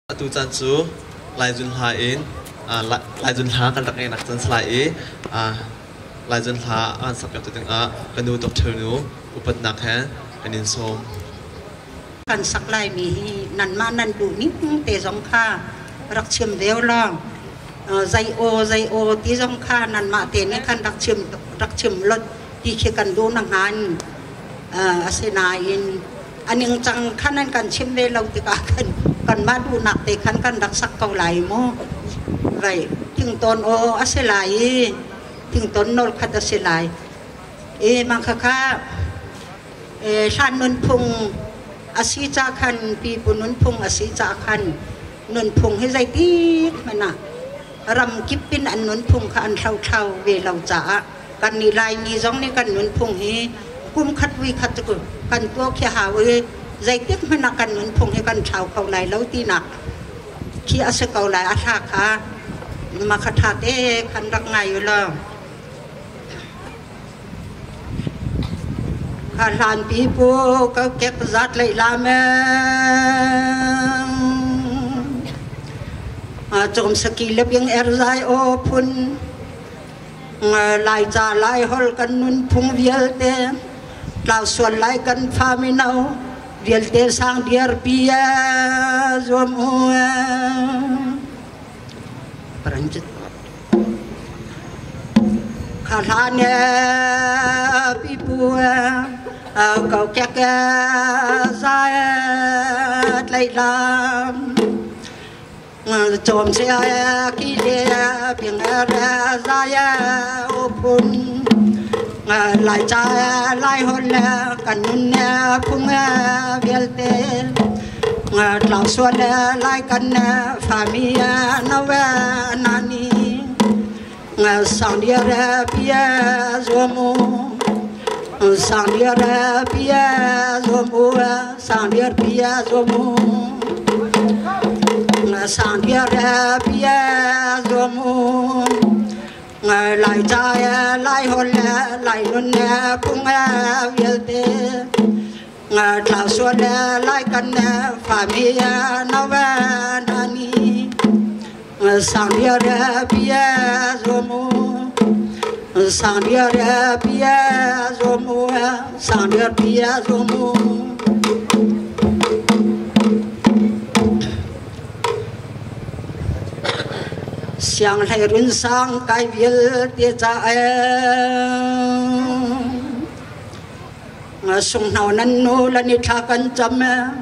tu chan chu lai jun ha in lai jun ha kan rak e nak chan slai e lai jun ha an sak ka ting a kanu tok thenu upat nak ha kanin som kan sak lai mi nan ma nan du ni te jong kha rak chim deu long zai o ti jong kha nan ma te ne kan rak chim lot ti khe kan du nang han asena in aning chang khanan kan chim ve lo ti ka kan ma du nak te kan rak sak kau lai mo vậy ting ton o aselai ting ton nol khat aselai mang kha san nun phung asi cha khan pi punun phung asi cha khan nun phung he zai ti mana ram kipin an nun phung kha an thau ve lau cha kan ni lai ni jong ni kan nun phung he kum khat wi khat ku kan to khe ha we zai tik mana kan nun phung he kan thau kau lai lau ti nak khi ase kau lai atha kha ma kha tha te khan rak ngai yu la lan pi pu ka kek zat lai la me chom saki lep yang zai o phun lai cha lai hol kan nun phung vial te lau suan lai kan pha mi nau vial te sang diar pia zom o paranjit khalane pi pu cậu kẹt ra lấy làm chôm xe kia biển ra ôpun lại cha lại hôn cần phung việt tê lão xuân lại cần phá mi nấu nani sang đi ra bia zomo sang dia pia zomu sang dia pia zomu sang dia pia zomu lai cha lai hol lai nun phung viete lao xuân lai kan pha mi nấu nani sang dia pia zomu sang dia pia zomu sang dia pia zomu sang lai run sang kai vil tia cha sung nau nan nu la ni tha kan cham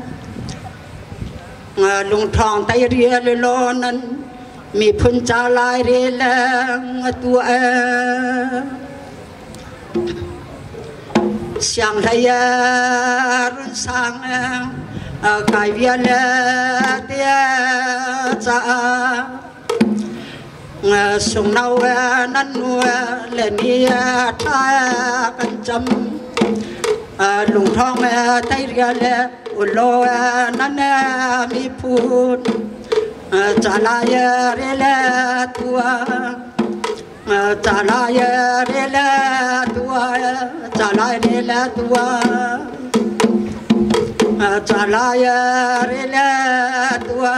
lung thong tai ria le lo nan mi phun cha lai re lang tua sang lai run sang kai via le tia cha sung nau nan nu le ni tha kan cham lung thong tai ria le ulo nan mi phun cha lai re la tua cha lai re la tua cha lai re la tua cha lai re la tua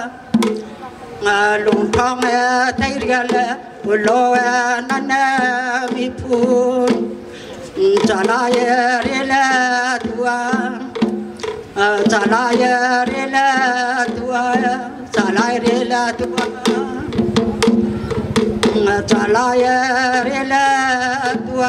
lung thong thấy ria la lo nan mi phun cha lai re la tua cha lai re la tua cha lai re la tua cha lai re la tua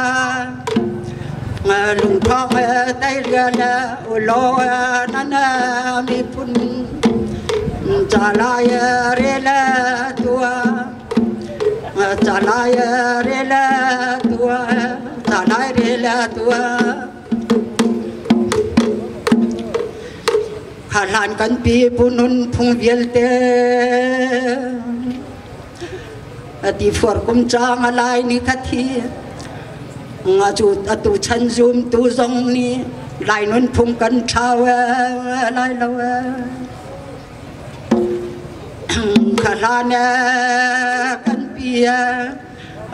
lung thong tay ria la lo nan mi phun cha lai re la tua cha lai re la tua cha lai re la tua lan kan pi punun phung vial te ati for kum chang alai ni khathi nga chu atu chan zum tu zong ni lai nun phung kan thau lai lo khalane kan pi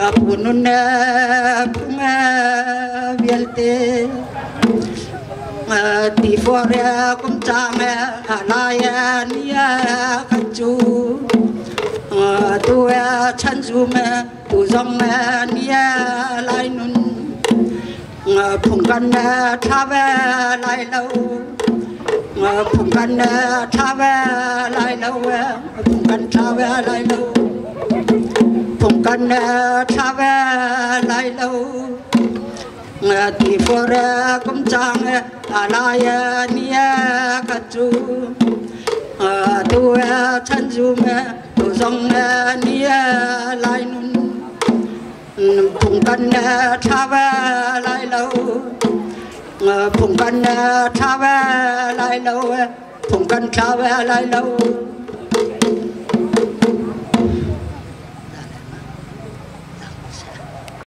punun phung vial te ti for kum chang lai nia khachu tu chan zu me tu zong nia lai nun phùng căn tha ve lai lâu phùng căn tha ve lai lâu phùng căn tha ve lai lâu phùng căn tha ve lai lâu ti for kum chang lai nia khachu tu chan zu me tu zong nia lai nun phùng căn tha ve lai lâu phùng căn tha ve lai lâu phùng căn tha ve lai lâu